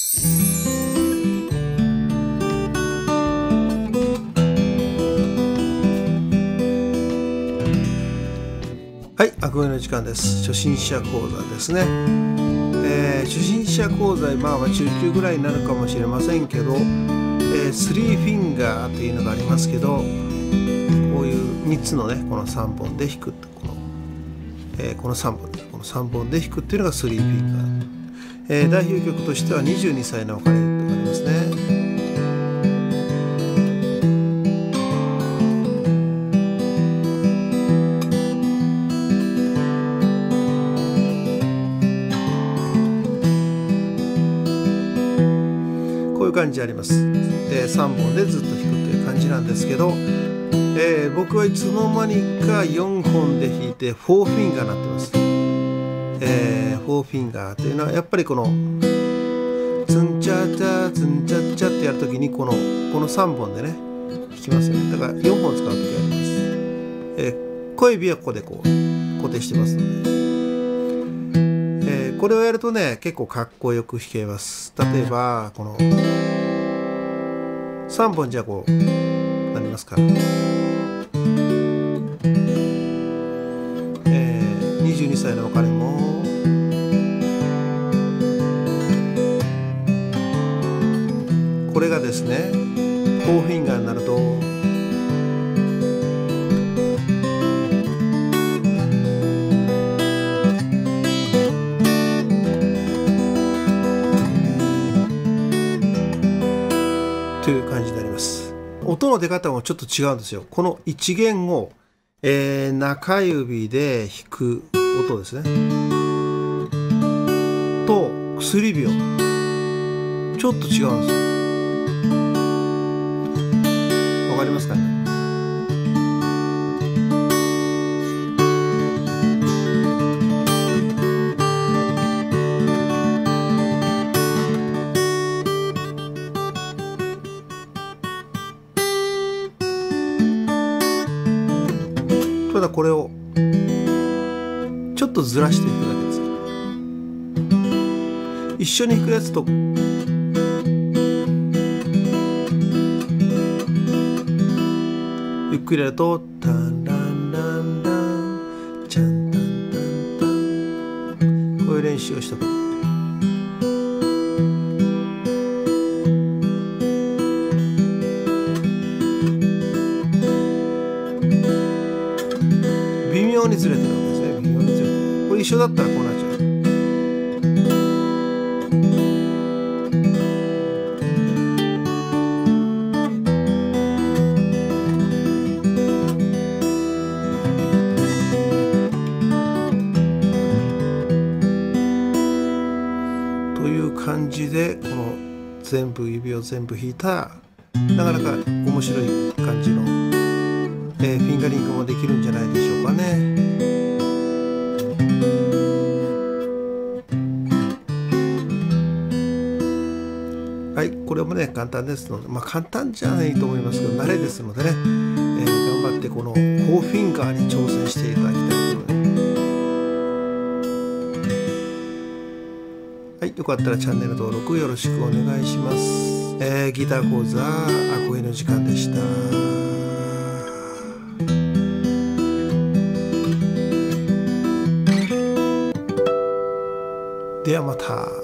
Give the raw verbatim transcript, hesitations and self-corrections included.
はい、あくびの時間です。初心者講座ですね。えー、初心者講座、まあ、まあ中級ぐらいになるかもしれませんけど、えー、スリーフィンガーというのがありますけど、こういうみっつのね、このさんぼんで弾くこの、えー、このさんぼんでこのさんぼんで弾くっていうのがスリーフィンガー。えー、代表曲としてはにじゅうにさいの別れとかありますね。こういう感じあります。でさんぼんでずっと弾くという感じなんですけど、えー、僕はいつの間にかよんほんで弾いてフォーフィンガーになってます。えー、フォーフィンガーというのはやっぱりこのツンチャチャツンチャチャってやるときにこのこのさんぼんでね弾きますよね。だからよんほん使うときあります。えー、小指はここでこう固定してますので、えー、これをやるとね結構かっこよく弾けます。例えばこのさんぼんじゃこうなりますから、えー、にじゅうにさいの別れもこれがですねフォーフィンガーになるとという感じになります。音の出方もちょっと違うんですよ。このいち弦を、えー、中指で弾く音ですねと薬指をちょっと違うんですよ。わかりますかね。ただこれをちょっとずらしていくだけです。一緒に弾くやつとゆっくりやるとタンランランランチャンタンタンタン、こういう練習をしたこと。微妙にずれてるわけですね。微妙にずれてる。これ一緒だったらこうなっちゃう。という感じでこの全部指を全部弾いたなかなか面白い感じの、えー、フィンガリングもできるんじゃないでしょうかね。はい、これもね簡単ですので、まあ簡単じゃないと思いますけど慣れですのでね、えー、頑張ってこのフォーフィンガーに挑戦していただきたいと思います。はい、よかったらチャンネル登録よろしくお願いします。えー、ギター講座あこぎの時間でした。ではまた。